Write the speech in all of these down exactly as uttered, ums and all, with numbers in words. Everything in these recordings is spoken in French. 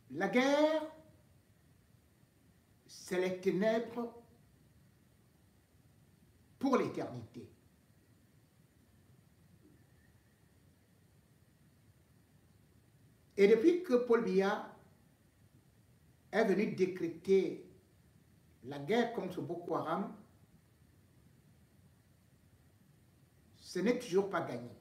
La guerre, c'est les ténèbres pour l'éternité. Et depuis que Paul Biya est venu décréter la guerre contre Boko Haram, ce n'est toujours pas gagné.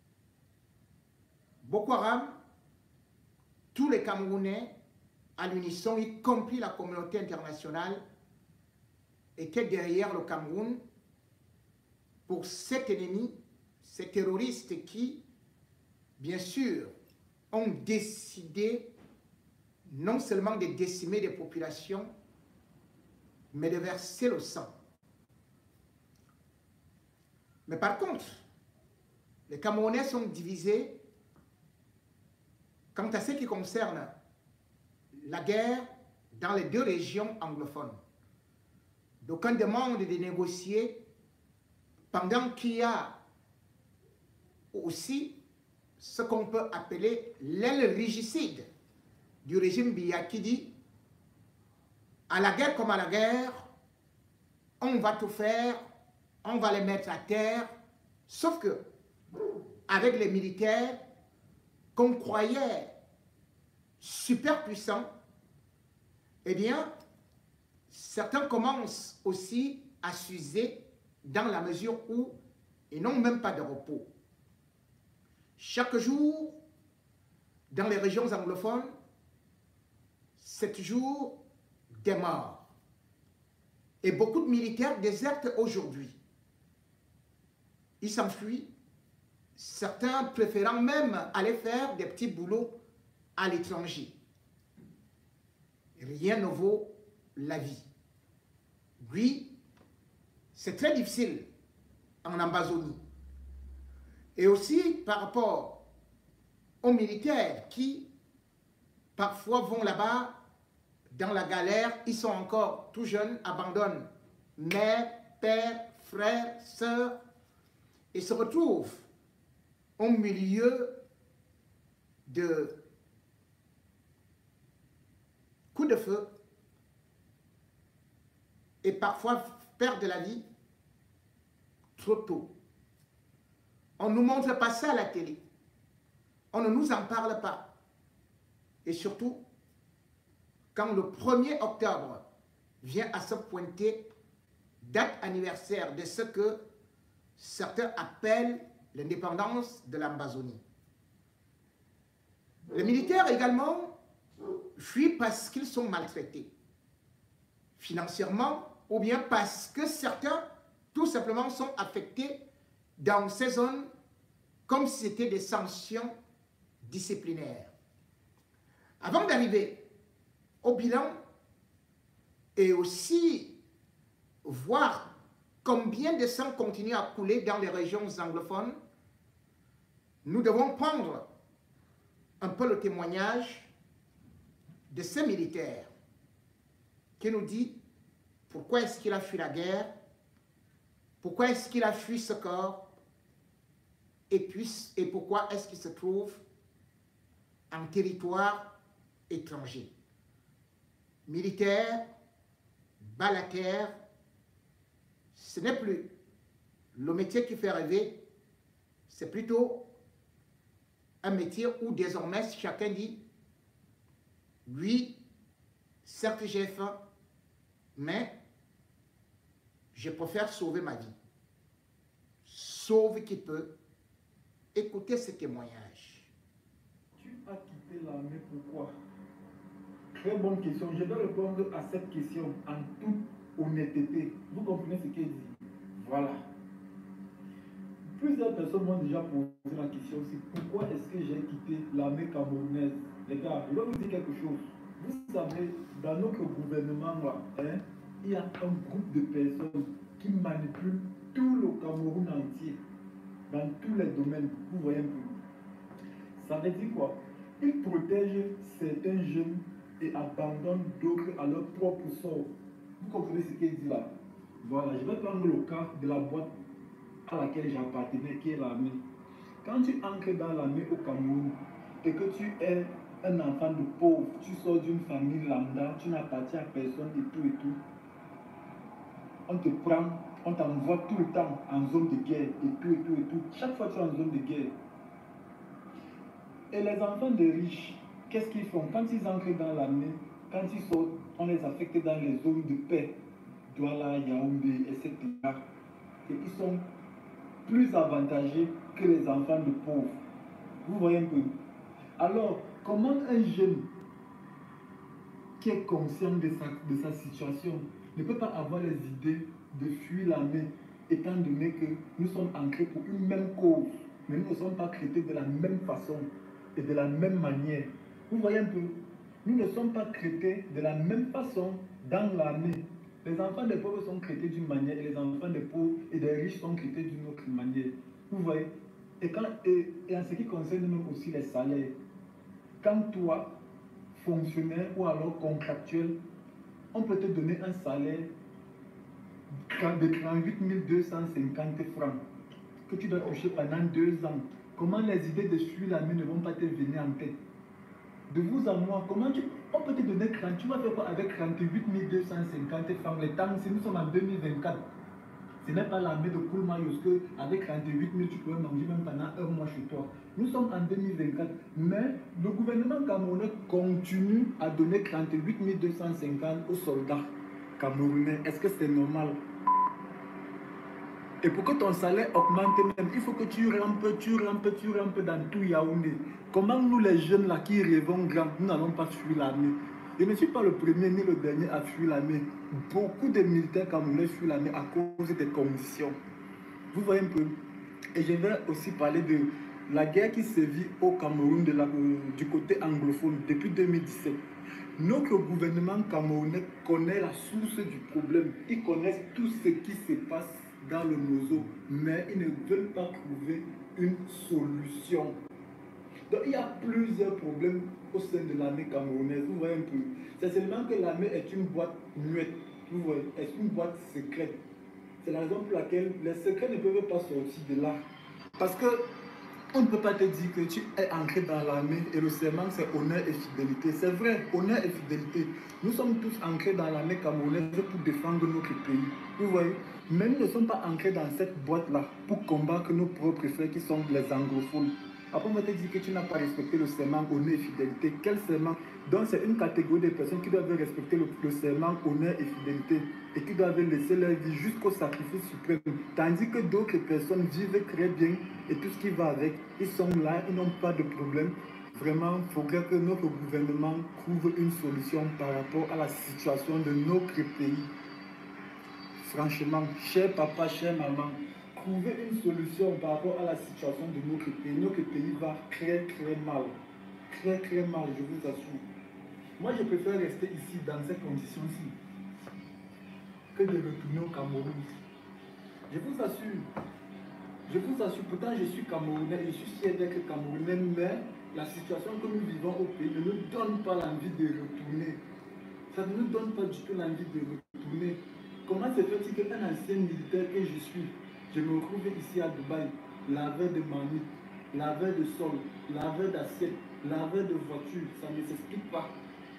Boko Haram, tous les Camerounais, à l'unisson, y compris la communauté internationale, étaient derrière le Cameroun pour cet ennemi, ces terroristes qui, bien sûr, ont décidé non seulement de décimer des populations, mais de verser le sang. Mais par contre, les Camerounais sont divisés quant à ce qui concerne la guerre dans les deux régions anglophones. D'aucuns demandent de négocier pendant qu'il y a aussi ce qu'on peut appeler l'aile régicide du régime Biya qui dit à la guerre comme à la guerre, on va tout faire, on va les mettre à terre, sauf que avec les militaires qu'on croyait super puissants, eh bien, certains commencent aussi à s'user dans la mesure où ils n'ont même pas de repos. Chaque jour, dans les régions anglophones, c'est toujours des morts. Et beaucoup de militaires désertent aujourd'hui. Ils s'enfuient, certains préférant même aller faire des petits boulots à l'étranger. Rien ne vaut la vie. Oui, c'est très difficile en Amazonie. Et aussi par rapport aux militaires qui parfois vont là-bas dans la galère, ils sont encore tout jeunes, abandonnent mère, père, frères, sœurs et se retrouvent au milieu de coups de feu et parfois perdent la vie trop tôt. On ne nous montre pas ça à la télé. On ne nous en parle pas. Et surtout, quand le premier octobre vient à se pointer, date anniversaire de ce que certains appellent l'indépendance de l'Amazonie. Les militaires également fuient parce qu'ils sont maltraités, financièrement, ou bien parce que certains, tout simplement, sont affectés dans ces zones comme si c'était des sanctions disciplinaires. Avant d'arriver au bilan et aussi voir combien de sang continue à couler dans les régions anglophones, nous devons prendre un peu le témoignage de ce militaire qui nous dit pourquoi est-ce qu'il a fui la guerre, pourquoi est-ce qu'il a fui ce corps, et, puis, et pourquoi est-ce qu'il se trouve en territoire étranger. Militaire, bas la terre, ce n'est plus le métier qui fait rêver, c'est plutôt un métier où désormais chacun dit oui, certes j'ai faim, mais je préfère sauver ma vie. Sauve qui peut. Écoutez ce témoignage. Tu as quitté l'armée, pourquoi? Très bonne question. Je vais répondre à cette question en toute honnêteté. Vous comprenez ce qu'il dit? Voilà. Plusieurs personnes m'ont déjà posé la question aussi. Pourquoi est-ce que j'ai quitté l'armée camerounaise? Les gars, je vais vous dire quelque chose. Vous savez, dans notre gouvernement, là, hein, il y a un groupe de personnes qui manipulent tout le Cameroun entier. Dans tous les domaines, vous voyez un peu. Ça veut dire quoi? Ils protègent certains jeunes et abandonnent d'autres à leur propre sort. Vous comprenez ce qu'il dit là? Voilà, je vais prendre le cas de la boîte à laquelle j'appartenais, qui est l'armée. Quand tu entres dans l'armée au Cameroun et que tu es un enfant de pauvre, tu sors d'une famille lambda, tu n'appartiens à personne et tout et tout. On te prend, on t'envoie tout le temps en zone de guerre et tout et tout et tout. Chaque fois tu es en zone de guerre. Et les enfants des riches, qu'est-ce qu'ils font? Quand ils entrent dans l'armée, quand ils sortent, on les affecte dans les zones de paix, Douala, Yaoundé, et cetera. Et ils sont plus avantagés que les enfants de pauvres. Vous voyez un peu? Alors, comment un jeune qui est conscient de sa, de sa situation ne peut pas avoir les idées de fuir l'armée, étant donné que nous sommes ancrés pour une même cause, mais nous ne sommes pas traités de la même façon et de la même manière. Vous voyez un peu? Nous ne sommes pas traités de la même façon dans l'armée. Les enfants des pauvres sont traités d'une manière et les enfants des pauvres et des riches sont traités d'une autre manière. Vous voyez? Et, quand, et, et en ce qui concerne même aussi les salaires, quand toi, fonctionnaire ou alors contractuel, on peut te donner un salaire de trente-huit mille deux cent cinquante francs que tu dois toucher pendant deux ans. Comment les idées de suivre l'armée ne vont pas te venir en tête? De vous à moi, comment tu, on peut te donner trente, tu vas faire quoi avec trente-huit mille deux cent cinquante francs? Les temps, si nous sommes en deux mille vingt-quatre, ce n'est pas l'armée de Koulmaïos que avec trente-huit mille tu peux manger même pendant un mois chez toi. Nous sommes en deux mille vingt-quatre, mais le gouvernement camerounais continue à donner trente-huit mille deux cent cinquante aux soldats camerounais. Est-ce que c'est normal? Et pour que ton salaire augmente même, il faut que tu rampes, tu rampes, tu rampes dans tout Yaoundé. Comment nous les jeunes là qui rêvons grand, nous n'allons pas fuir l'armée? Je ne suis pas le premier ni le dernier à fuir l'armée. Beaucoup de militaires camerounais fuient l'armée à cause des conditions. Vous voyez un peu? Et je vais aussi parler de la guerre qui sévit au Cameroun de la, euh, du côté anglophone depuis deux mille dix-sept. Notre gouvernement camerounais connaît la source du problème. Ils connaissent tout ce qui se passe dans le Mozo, mais ils ne veulent pas trouver une solution. Donc il y a plusieurs problèmes au sein de l'armée camerounaise. Vous voyez un peu. C'est seulement que l'armée est une boîte muette. Vous voyez, est une boîte secrète. C'est la raison pour laquelle les secrets ne peuvent pas sortir de là. Parce que on ne peut pas te dire que tu es ancré dans l'armée et le serment c'est honneur et fidélité. C'est vrai, honneur et fidélité. Nous sommes tous ancrés dans l'armée camerounaise pour défendre notre pays. Vous voyez, mais nous ne sommes pas ancrés dans cette boîte-là pour combattre nos propres frères qui sont les anglophones. Après, on va te dire que tu n'as pas respecté le serment honneur et fidélité. Quel serment? Donc, c'est une catégorie de personnes qui doivent respecter le, le serment honneur et fidélité et qui doivent laisser leur vie jusqu'au sacrifice suprême. Tandis que d'autres personnes vivent très bien et tout ce qui va avec, ils sont là, ils n'ont pas de problème. Vraiment, il faudrait que notre gouvernement trouve une solution par rapport à la situation de notre pays. Franchement, cher papa, cher maman, trouver une solution par rapport à la situation de notre pays. Notre pays va très très mal. Très très mal, je vous assure. Moi, je préfère rester ici dans ces conditions-ci que de retourner au Cameroun. Je vous assure. Je vous assure, pourtant je suis Camerounais et je suis fier d'être Camerounais, mais la situation que nous vivons au pays ne nous donne pas l'envie de retourner. Ça ne nous donne pas du tout l'envie de retourner. Comment se fait-il qu'un ancien militaire que je suis, je me retrouve ici à Dubaï, laveur de manip, laveur de sol, laveur d'assiette, laveur de voiture, ça ne s'explique pas.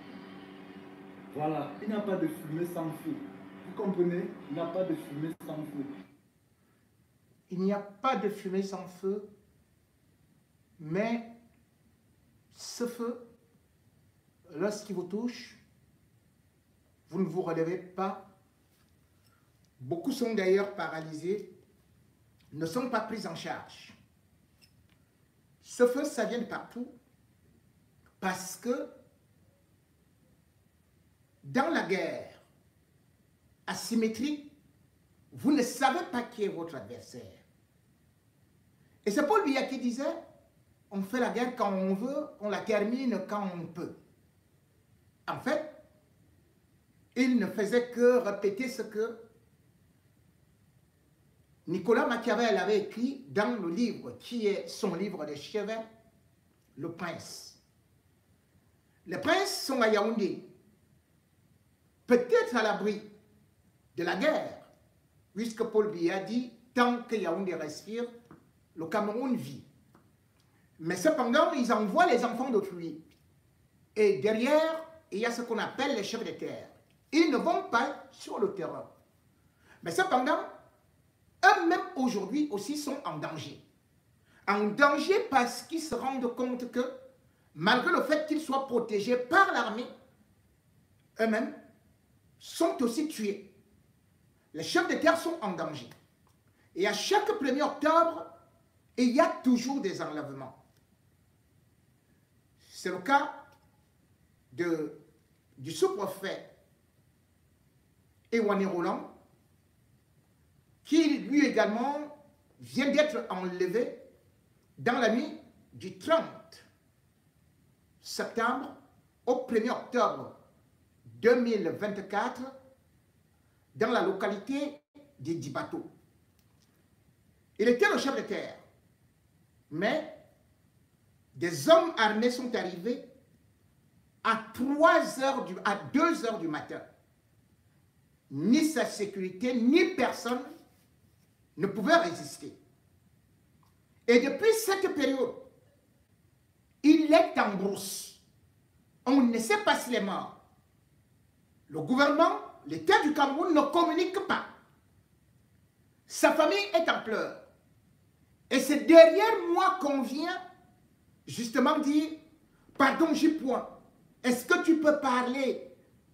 Voilà, il n'y a pas de fumée sans feu. Vous comprenez? Il n'y a pas de fumée sans feu. Il n'y a pas de fumée sans feu, mais ce feu, lorsqu'il vous touche, vous ne vous relevez pas. Beaucoup sont d'ailleurs paralysés, ne sont pas pris en charge. Ce feu, ça vient de partout, parce que dans la guerre asymétrique, vous ne savez pas qui est votre adversaire. Et c'est Paul Biya qui disait, on fait la guerre quand on veut, on la termine quand on peut. En fait, il ne faisait que répéter ce que Nicolas Machiavel avait écrit dans le livre, qui est son livre de chevet, Le Prince. Les princes sont à Yaoundé, peut-être à l'abri de la guerre, puisque Paul Biya dit, tant que Yaoundé respire, le Cameroun vit. Mais cependant, ils envoient les enfants d'autrui Et derrière, il y a ce qu'on appelle les chefs de terre. Ils ne vont pas sur le terrain. Mais cependant, eux-mêmes aujourd'hui aussi sont en danger. En danger parce qu'ils se rendent compte que, malgré le fait qu'ils soient protégés par l'armée, eux-mêmes sont aussi tués. Les chefs de terre sont en danger. Et à chaque premier octobre, il y a toujours des enlèvements. C'est le cas de, du sous-prophète Ewane Roland, qui lui également vient d'être enlevé dans la nuit du trente septembre au premier octobre deux mille vingt-quatre dans la localité de Dibato. Il était le chef de terre, mais des hommes armés sont arrivés à trois heures du, à deux heures du matin. Ni sa sécurité, ni personne ne pouvait résister. Et depuis cette période, il est en brousse. On ne sait pas s'il est mort. Le gouvernement, l'État du Cameroun ne communique pas. Sa famille est en pleurs. Et c'est derrière moi qu'on vient justement dire, pardon, j'y point. Est-ce que tu peux parler?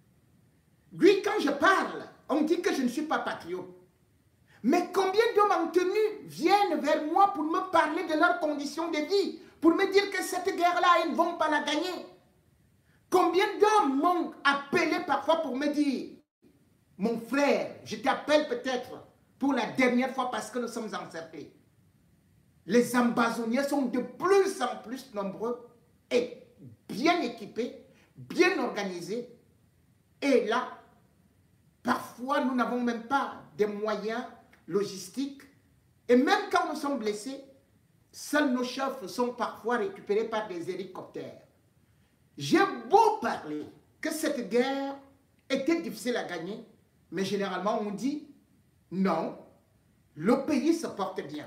Lui, quand je parle, on dit que je ne suis pas patriote. Mais combien d'hommes en tenue viennent vers moi pour me parler de leurs conditions de vie, pour me dire que cette guerre-là, ils ne vont pas la gagner? Combien d'hommes m'ont appelé parfois pour me dire, mon frère, je t'appelle peut-être pour la dernière fois parce que nous sommes encerclés. Les ambazoniens sont de plus en plus nombreux et bien équipés, bien organisés. Et là, parfois, nous n'avons même pas des moyens logistiques. Et même quand nous sommes blessés, seuls nos chefs sont parfois récupérés par des hélicoptères. J'ai beau parler que cette guerre était difficile à gagner, mais généralement on dit non, le pays se porte bien.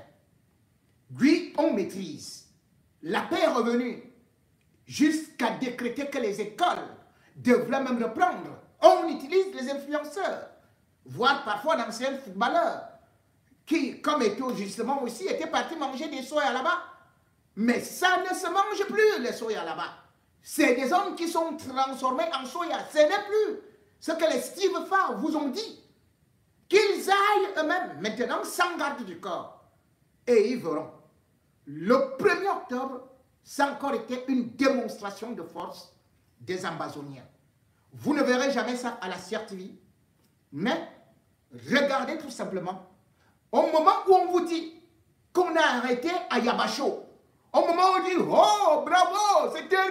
Oui, on maîtrise. La paix est revenue jusqu'à décréter que les écoles devraient même reprendre. On utilise les influenceurs, voire parfois d'anciens footballeurs, qui, comme Eto'o justement aussi, étaient partis manger des soya là-bas. Mais ça ne se mange plus, les soya là-bas. C'est des hommes qui sont transformés en soya. Ce n'est plus ce que les Steve Farr vous ont dit. Qu'ils aillent eux-mêmes, maintenant, sans garde du corps. Et ils verront. Le premier octobre, ça a encore été une démonstration de force des Ambazoniens. Vous ne verrez jamais ça à la C R T V, mais regardez tout simplement. Au moment où on vous dit qu'on a arrêté à Yabacho, au moment où on dit « Oh, bravo, c'est terminé !»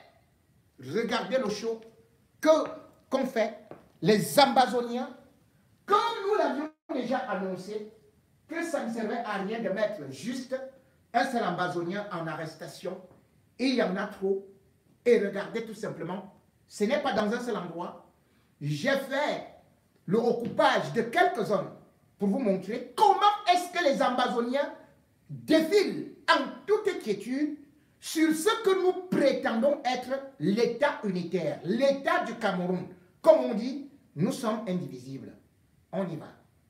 Regardez le show que qu'ont fait les Ambazoniens, comme nous l'avions déjà annoncé, que ça ne servait à rien de mettre juste un seul Ambazonien en arrestation. Et il y en a trop. Et regardez tout simplement, ce n'est pas dans un seul endroit. J'ai fait le recoupage de quelques zones pour vous montrer comment est-ce que les Ambazoniens défilent en toute quiétude sur ce que nous prétendons être l'État unitaire, l'État du Cameroun. Comme on dit, nous sommes indivisibles. On y va.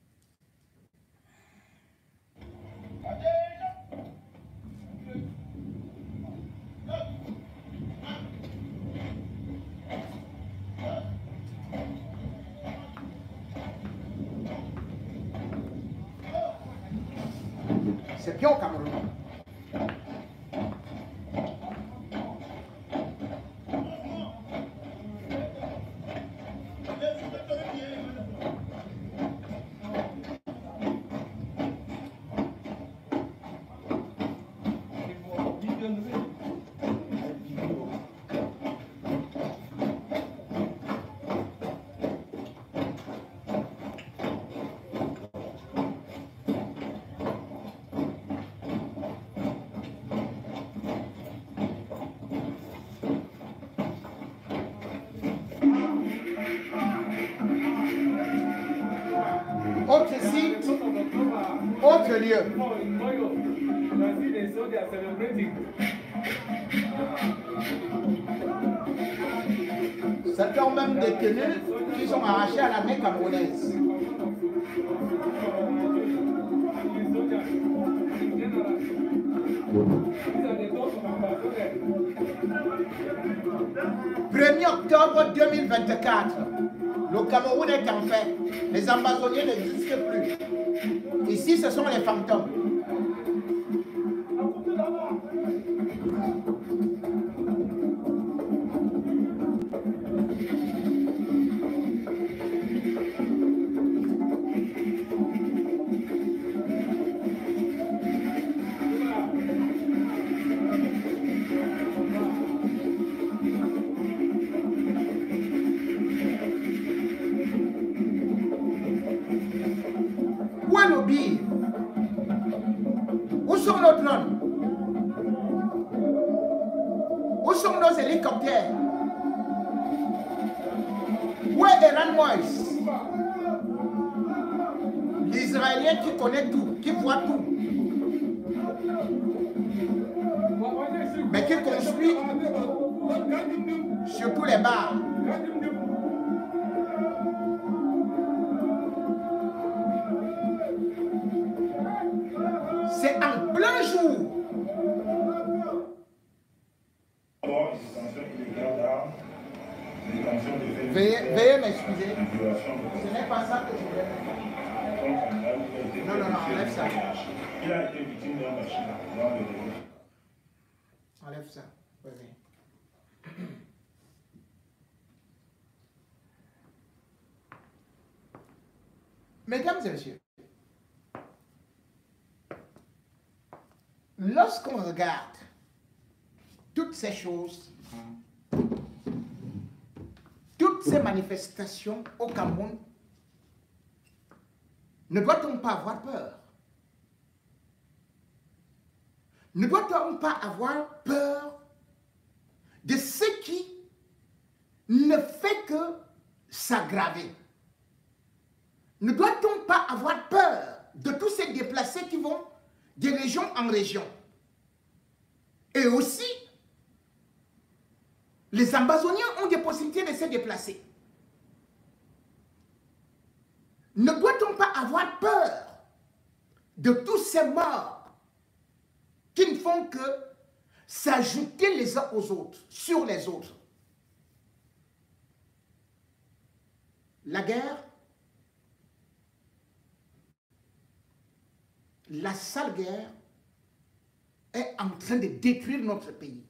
C'est bien au Cameroun. Autre site, autre lieu. Certains ont même détenu qu'ils ont arraché à l'armée camerounaise. premier octobre deux mille vingt-quatre, le Cameroun est en fait. Les ambazoniens n'existent plus. Ici, ce sont les fantômes. Où est le bille? Où sont nos drones? Où sont nos hélicoptères? Où est Eran Moïse? L'Israélien qui connaît tout, qui voit tout, mais qui construit sur tous les bars. C'est en plein jour. Veuillez, veuillez m'excuser. Ce n'est pas ça que je voulais faire. Non, non, non, enlève ça. Il a été victime d'un machine. Enlève ça. Vas-y. Mesdames et messieurs, lorsqu'on regarde toutes ces choses, toutes ces manifestations au Cameroun, ne doit-on pas avoir peur? Ne doit-on pas avoir peur de ce qui ne fait que s'aggraver? Ne doit-on pas avoir peur de tous ces déplacés qui vont de région en région? Et aussi, les Ambazoniens ont des possibilités de se déplacer. Ne doit-on pas avoir peur de tous ces morts qui ne font que s'ajouter les uns aux autres, sur les autres? La guerre, la sale guerre est en train de détruire notre pays.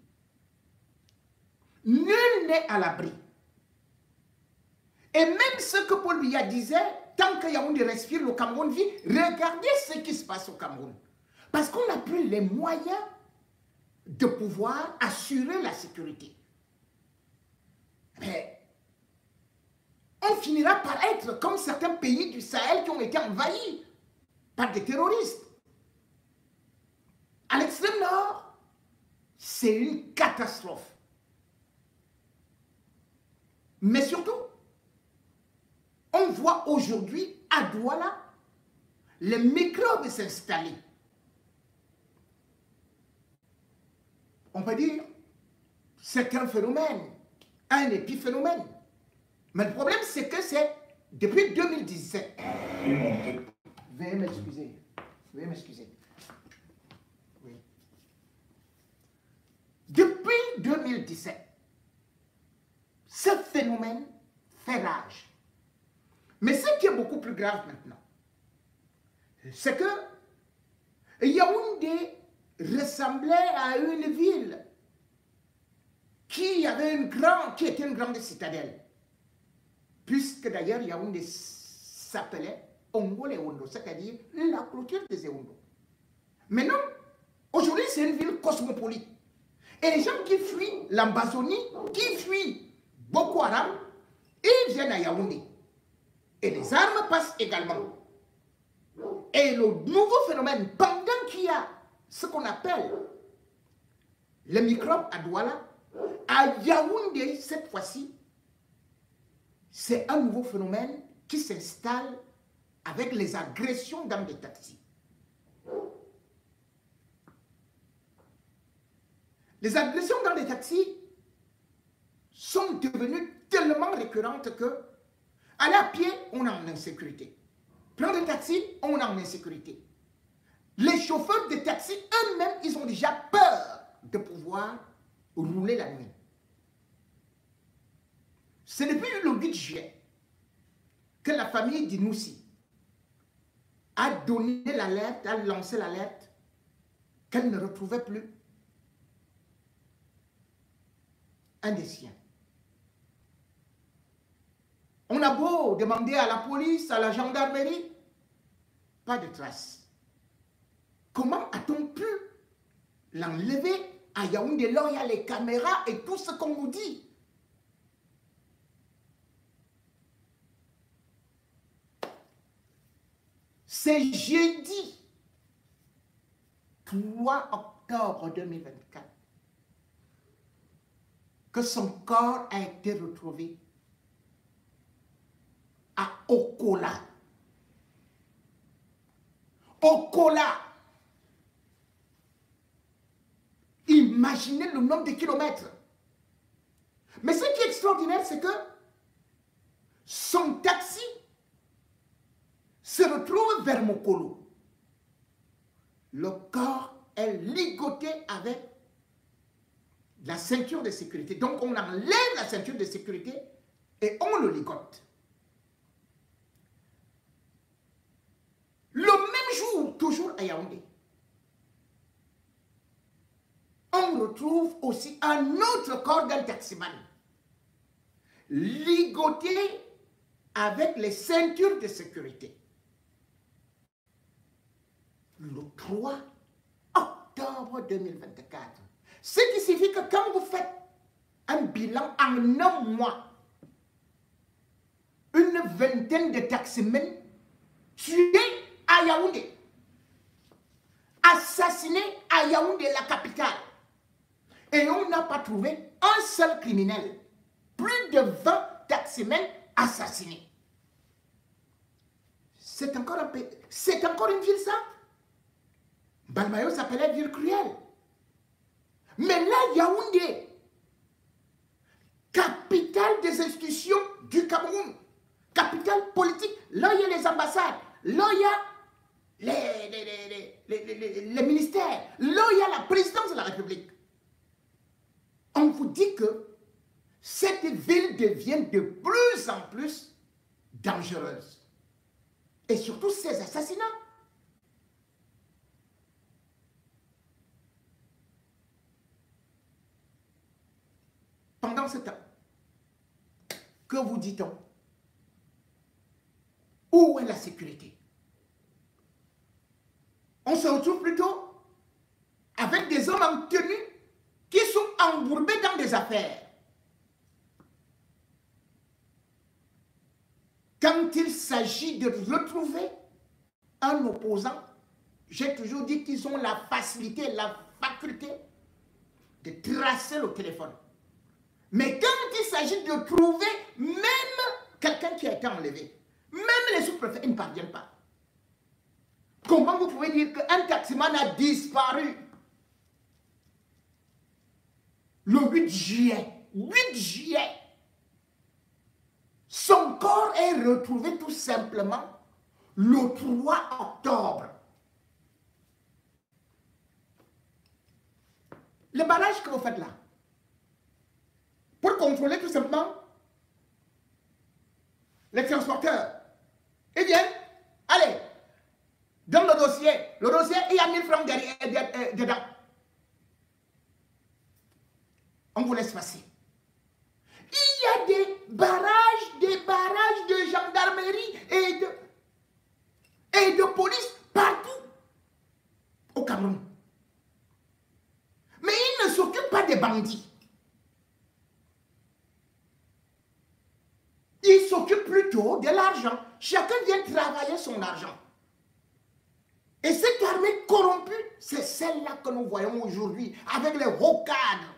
Nul n'est à l'abri. Et même ce que Paul Biya disait, tant que Yaoundé respire, le Cameroun vit. Regardez ce qui se passe au Cameroun. Parce qu'on n'a plus les moyens de pouvoir assurer la sécurité. Mais on finira par être comme certains pays du Sahel qui ont été envahis par des terroristes. À l'extrême nord, c'est une catastrophe. Mais surtout, on voit aujourd'hui à Douala les microbes s'installer. On peut dire, c'est un phénomène, un épiphénomène. Mais le problème, c'est que c'est depuis deux mille dix-sept. Veuillez m'excuser. Veuillez m'excuser. Oui. Depuis deux mille dix-sept, ce phénomène fait rage. Mais ce qui est beaucoup plus grave maintenant, c'est que Yaoundé ressemblait à une ville qui avait une grande, qui était une grande citadelle. Puisque d'ailleurs Yaoundé s'appelait Ongole Ondo, c'est-à-dire la clôture des Eondo. Mais non, aujourd'hui c'est une ville cosmopolite. Et les gens qui fuient l'Ambazonie, qui fuient Boko Haram, ils viennent à Yaoundé. Et les armes passent également. Et le nouveau phénomène, pendant qu'il y a ce qu'on appelle les microbes à Douala, à Yaoundé, cette fois-ci, c'est un nouveau phénomène qui s'installe avec les agressions dans des taxis. Les agressions dans les taxis sont devenues tellement récurrente que aller à pied, on est en insécurité. Prendre un taxi, on est en insécurité. Les chauffeurs de taxi, eux-mêmes, ils ont déjà peur de pouvoir rouler la nuit. C'est depuis le huit juillet que la famille d'Inoussi a donné l'alerte, a lancé l'alerte qu'elle ne retrouvait plus un des siens. On a beau demander à la police, à la gendarmerie, pas de traces. Comment a-t-on pu l'enlever à Yaoundé? Là, il y a les caméras et tout ce qu'on nous dit. C'est jeudi trois octobre deux mille vingt-quatre que son corps a été retrouvé à Okola. Okola. Imaginez le nombre de kilomètres. Mais ce qui est extraordinaire, c'est que son taxi se retrouve vers Mokolo. Le corps est ligoté avec la ceinture de sécurité. Donc on enlève la ceinture de sécurité et on le ligote. Le même jour, toujours à Yaoundé, on retrouve aussi un autre corps d'un taximan, ligoté avec les ceintures de sécurité. Le trois octobre deux mille vingt-quatre. Ce qui signifie que quand vous faites un bilan en un mois, une vingtaine de taximens tués à Yaoundé, assassinés à Yaoundé, la capitale. Et on n'a pas trouvé un seul criminel. Plus de vingt taximens assassinés. C'est encore, un pays, c'est encore une ville simple. Balmayo s'appelait ville cruelle. Mais là, Yaoundé, capitale des institutions du Cameroun, capitale politique, là il y a les ambassades, là il y a les, les, les, les, les, les ministères, là il y a la présidence de la République. On vous dit que cette ville devient de plus en plus dangereuse. Et surtout ces assassinats. Pendant ce temps, que vous dit-on? Où est la sécurité? On se retrouve plutôt avec des hommes en tenue qui sont embourbés dans des affaires. Quand il s'agit de retrouver un opposant, j'ai toujours dit qu'ils ont la facilité, la faculté de tracer le téléphone. Mais quand il s'agit de trouver même quelqu'un qui a été enlevé, même les sous-préfets, ils ne parviennent pas. Comment vous pouvez dire qu'un taximan a disparu le huit juillet? huit juillet. Son corps est retrouvé tout simplement le trois octobre. Le barrage que vous faites là, pour contrôler tout simplement les transporteurs, eh bien, allez, dans le dossier, le dossier, il y a mille francs derrière, dedans. On vous laisse passer. Il y a des barrages, des barrages de gendarmerie et de, et de police partout au Cameroun. Mais ils ne s'occupent pas des bandits. Ils s'occupent plutôt de l'argent. Chacun vient travailler son argent. Et cette armée corrompue, c'est celle-là que nous voyons aujourd'hui avec les hauts cadres.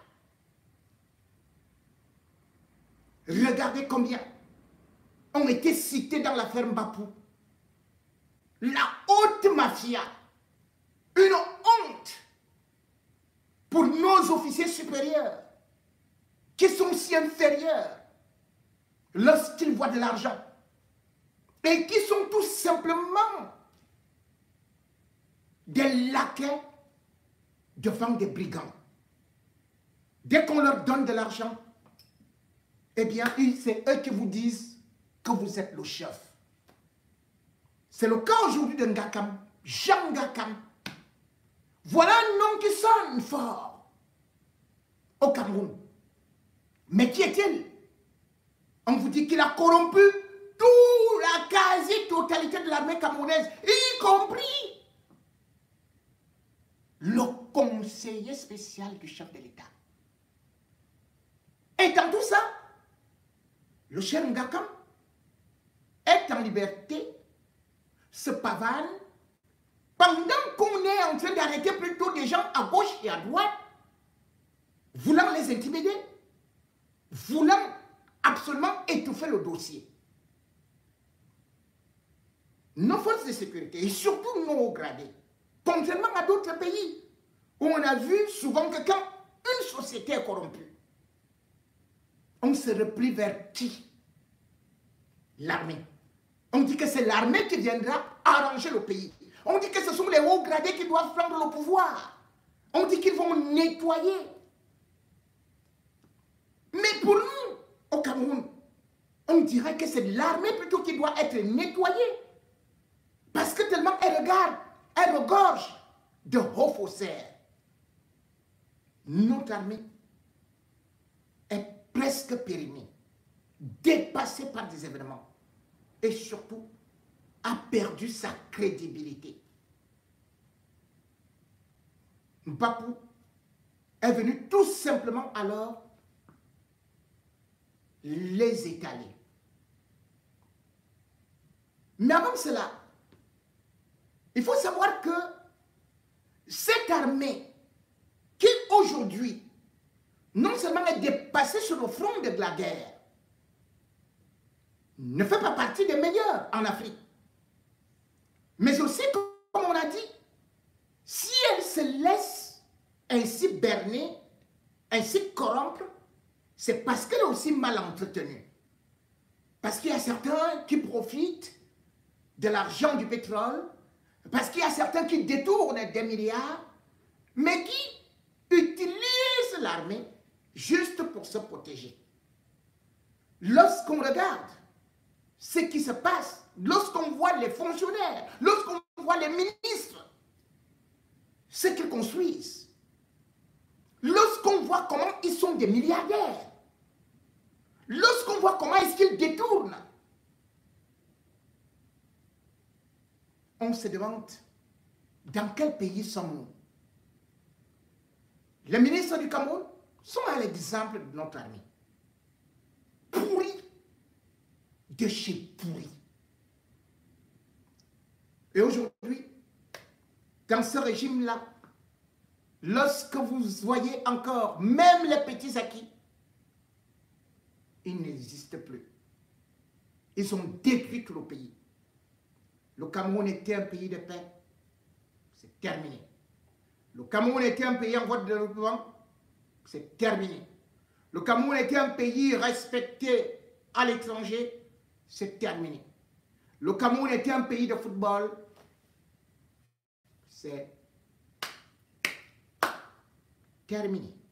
Regardez combien ont été cités dans l'affaire Mbapou. La haute mafia. Une honte pour nos officiers supérieurs qui sont si inférieurs lorsqu'ils voient de l'argent, et qui sont tout simplement des laquais devant des brigands. Dès qu'on leur donne de l'argent, eh bien, c'est eux qui vous disent que vous êtes le chef. C'est le cas aujourd'hui de Ngakam, Jean Ngakam. Voilà un nom qui sonne fort au Cameroun. Mais qui est-il? On vous dit qu'il a corrompu toute la quasi-totalité de l'armée camerounaise, y compris le conseiller spécial du chef de l'État. Et dans tout ça, le cher Ngakam est en liberté, se pavane, pendant qu'on est en train d'arrêter plutôt des gens à gauche et à droite, voulant les intimider, voulant absolument étouffer le dossier. Nos forces de sécurité, et surtout nos hauts gradés, contrairement à d'autres pays, où on a vu souvent que quand une société est corrompue, on se replie vers qui? L'armée. On dit que c'est l'armée qui viendra arranger le pays. On dit que ce sont les hauts gradés qui doivent prendre le pouvoir. On dit qu'ils vont nettoyer. Mais pour nous, au Cameroun, on dirait que c'est l'armée plutôt qui doit être nettoyée. Parce que tellement elle regarde, elle regorge de hauts faussaires. Notre armée est presque périmée, dépassée par des événements. Et surtout, a perdu sa crédibilité. Mpapou est venu tout simplement alors les étaler. Mais avant cela, il faut savoir que cette armée qui aujourd'hui non seulement est dépassée sur le front de la guerre, ne fait pas partie des meilleurs en Afrique. Mais aussi, comme on a dit, si elle se laisse ainsi berner, ainsi corrompre, c'est parce qu'elle est aussi mal entretenue. Parce qu'il y a certains qui profitent de l'argent du pétrole, parce qu'il y a certains qui détournent des milliards, mais qui utilisent l'armée juste pour se protéger. Lorsqu'on regarde ce qui se passe, lorsqu'on voit les fonctionnaires, lorsqu'on voit les ministres, ce qu'ils construisent, lorsqu'on voit comment ils sont des milliardaires, lorsqu'on voit comment est-ce qu'ils détournent, on se demande dans quel pays sommes-nous? Les ministres du Cameroun sont à l'exemple de notre armée. Pourris de chez pourris. Et aujourd'hui, dans ce régime-là, lorsque vous voyez encore, même les petits acquis, ils n'existent plus. Ils ont détruit tout le pays. Le Cameroun était un pays de paix. C'est terminé. Le Cameroun était un pays en voie de développement. C'est terminé. Le Cameroun était un pays respecté à l'étranger. C'est terminé. Le Cameroun était un pays de football. C'est terminé.